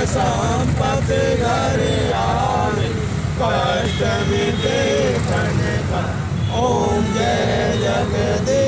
संपत्ति घर आवे, कष्ट मिटे क्षण का। ओम जय जगदीश।